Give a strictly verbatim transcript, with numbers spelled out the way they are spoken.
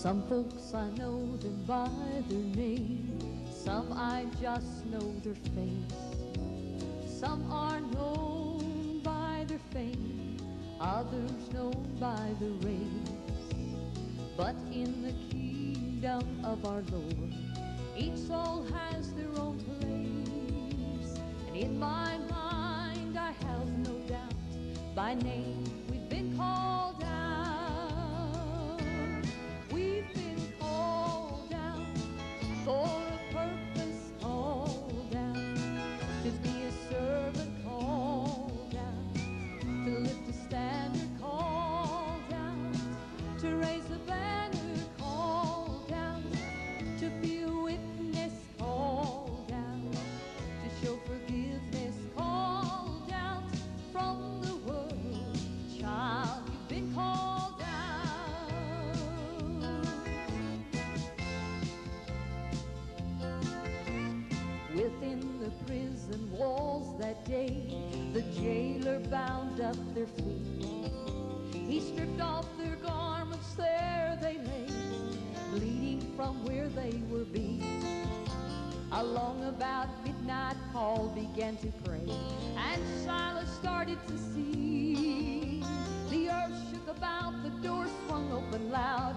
Some folks I know them by their name, some I just know their face. Some are known by their fame, others known by the race. But in the kingdom of our Lord, each soul has their own place. And in my mind I have no doubt, by name we've been called out. We've been called out for a purpose, called out to be a servant, called out to lift a standard, called out to raise a banner, called out to be a witness, called out to show forgiveness, called out from the world. Child, you've been called out. Within the prison walls that day, the jailer bound up their feet. He stripped off their garments, there they lay, bleeding from where they were beat. Along about midnight, Paul began to pray, and Silas started to sing. The earth shook about, the door swung open loud,